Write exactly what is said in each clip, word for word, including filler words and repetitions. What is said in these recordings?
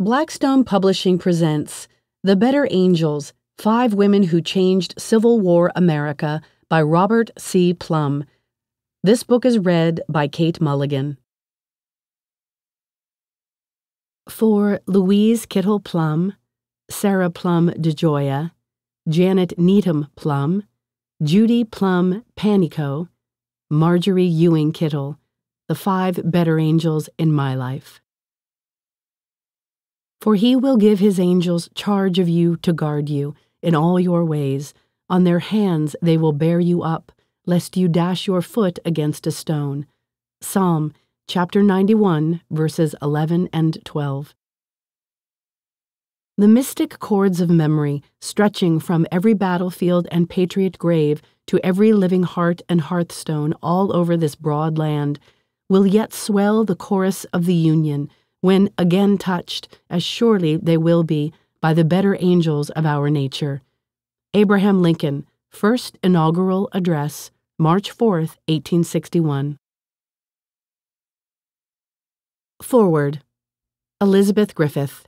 Blackstone Publishing presents The Better Angels, Five Women Who Changed Civil War America by Robert C. Plumb. This book is read by Kate Mulligan. For Louise Kittle Plumb, Sarah Plumb DeJoya, Janet Needham Plumb, Judy Plumb Panico, Marjorie Ewing Kittle, the five better angels in my life. For he will give his angels charge of you to guard you in all your ways. On their hands they will bear you up, lest you dash your foot against a stone. Psalm chapter ninety-one, verses eleven and twelve. The mystic chords of memory, stretching from every battlefield and patriot grave to every living heart and hearthstone all over this broad land, will yet swell the chorus of the Union, when again touched, as surely they will be, by the better angels of our nature. Abraham Lincoln, First Inaugural Address, March fourth, eighteen sixty-one. Foreword. Elizabeth Griffith.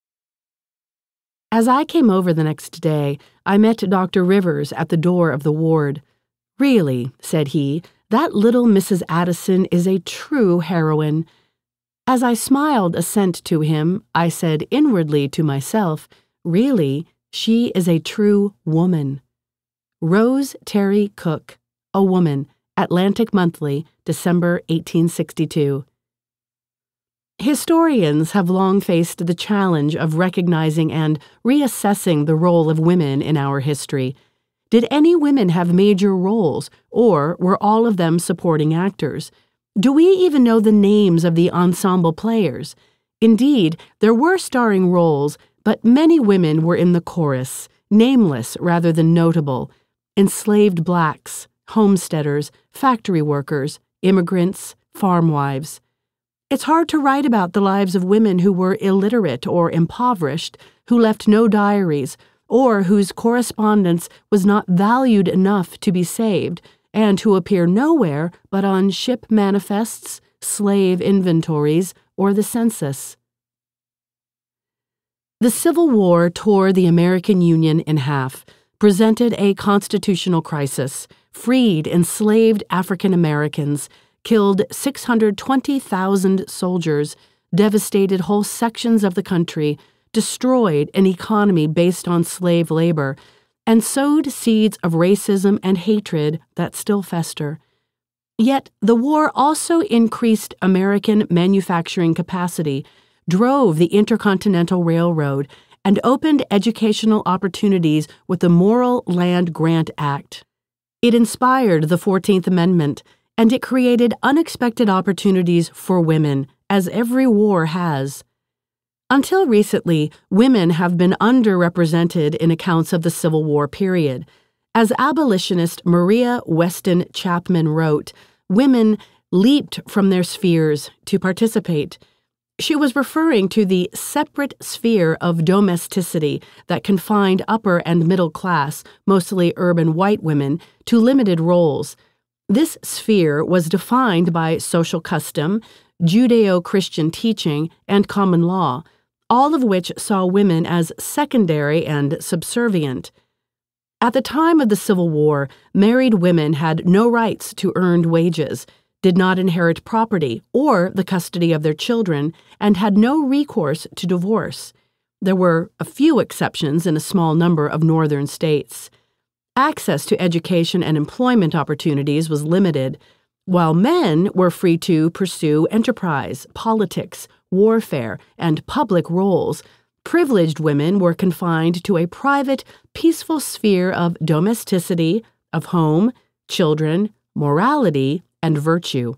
As I came over the next day, I met Doctor Rivers at the door of the ward. "Really," said he, "that little Missus Addison is a true heroine." As I smiled assent to him, I said inwardly to myself, "Really, she is a true woman." Rose Terry Cook, A Woman, Atlantic Monthly, December eighteen sixty-two. Historians have long faced the challenge of recognizing and reassessing the role of women in our history. Did any women have major roles, or were all of them supporting actors? Do we even know the names of the ensemble players? Indeed, there were starring roles, but many women were in the chorus, nameless rather than notable. Enslaved blacks, homesteaders, factory workers, immigrants, farm wives. It's hard to write about the lives of women who were illiterate or impoverished, who left no diaries, or whose correspondence was not valued enough to be saved, and who appear nowhere but on ship manifests, slave inventories, or the census. The Civil War tore the American Union in half, presented a constitutional crisis, freed enslaved African Americans, killed six hundred twenty thousand soldiers, devastated whole sections of the country, destroyed an economy based on slave labor, and sowed seeds of racism and hatred that still fester. Yet the war also increased American manufacturing capacity, drove the Intercontinental Railroad, and opened educational opportunities with the Morrill Land Grant Act. It inspired the fourteenth Amendment, and it created unexpected opportunities for women, as every war has. Until recently, women have been underrepresented in accounts of the Civil War period. As abolitionist Maria Weston Chapman wrote, women leaped from their spheres to participate. She was referring to the separate sphere of domesticity that confined upper and middle class, mostly urban white women, to limited roles. This sphere was defined by social custom, Judeo-Christian teaching, and common law, all of which saw women as secondary and subservient. At the time of the Civil War, married women had no rights to earned wages, did not inherit property or the custody of their children, and had no recourse to divorce. There were a few exceptions in a small number of northern states. Access to education and employment opportunities was limited, while men were free to pursue enterprise, politics, warfare, and public roles. Privileged women were confined to a private, peaceful sphere of domesticity, of home, children, morality, and virtue.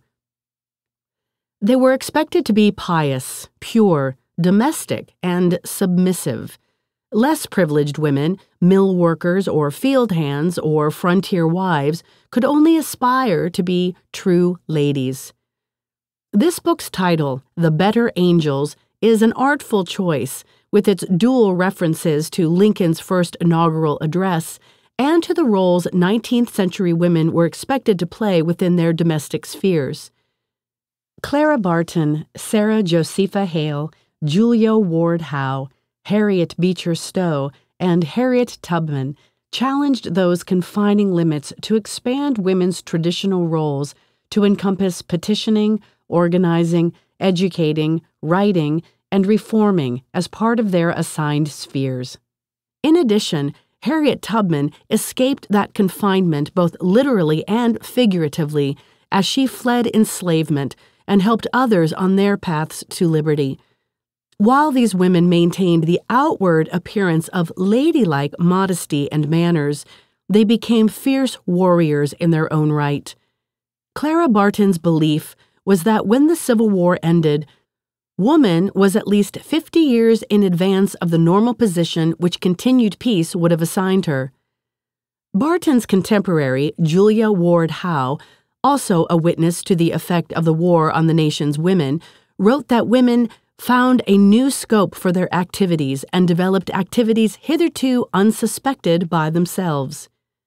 They were expected to be pious, pure, domestic, and submissive. Less privileged women, mill workers or field hands or frontier wives, could only aspire to be true ladies. This book's title, The Better Angels, is an artful choice, with its dual references to Lincoln's first inaugural address and to the roles nineteenth century women were expected to play within their domestic spheres. Clara Barton, Sarah Josepha Hale, Julia Ward Howe, Harriet Beecher Stowe, and Harriet Tubman challenged those confining limits to expand women's traditional roles to encompass petitioning, organizing, educating, writing, and reforming as part of their assigned spheres. In addition, Harriet Tubman escaped that confinement both literally and figuratively as she fled enslavement and helped others on their paths to liberty. While these women maintained the outward appearance of ladylike modesty and manners, they became fierce warriors in their own right. Clara Barton's belief was that when the Civil War ended, woman was at least fifty years in advance of the normal position which continued peace would have assigned her. Barton's contemporary, Julia Ward Howe, also a witness to the effect of the war on the nation's women, wrote that women found a new scope for their activities and developed activities hitherto unsuspected by themselves.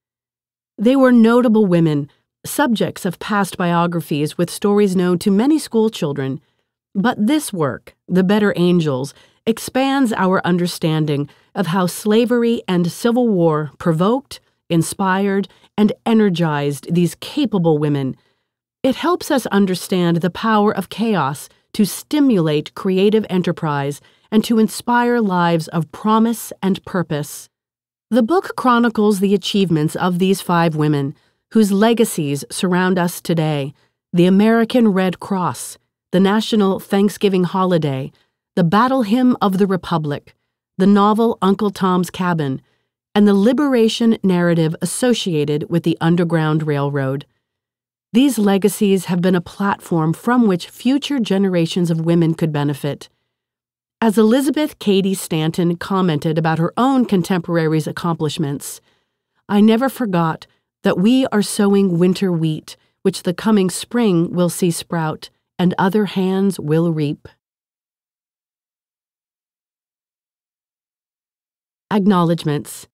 They were notable women, subjects of past biographies with stories known to many school children. But this work, The Better Angels, expands our understanding of how slavery and civil war provoked, inspired, and energized these capable women. It helps us understand the power of chaos to stimulate creative enterprise and to inspire lives of promise and purpose. The book chronicles the achievements of these five women, whose legacies surround us today: the American Red Cross, the National Thanksgiving Holiday, the Battle Hymn of the Republic, the novel Uncle Tom's Cabin, and the liberation narrative associated with the Underground Railroad. These legacies have been a platform from which future generations of women could benefit. As Elizabeth Cady Stanton commented about her own contemporaries' accomplishments, "I never forgot that we are sowing winter wheat, which the coming spring will see sprout, and other hands will reap." Acknowledgments.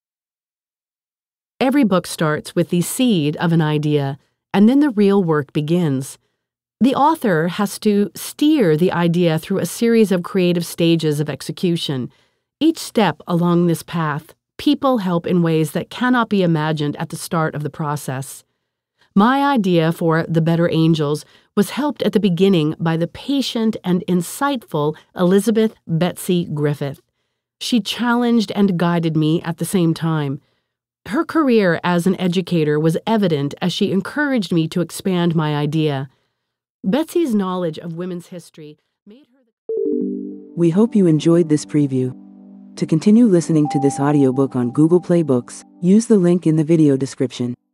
Every book starts with the seed of an idea, and then the real work begins. The author has to steer the idea through a series of creative stages of execution. Each step along this path, people help in ways that cannot be imagined at the start of the process. My idea for The Better Angels was helped at the beginning by the patient and insightful Elizabeth Betsy Griffith. She challenged and guided me at the same time. Her career as an educator was evident as she encouraged me to expand my idea. Betsy's knowledge of women's history made her the... We hope you enjoyed this preview. To continue listening to this audiobook on Google Play Books, use the link in the video description.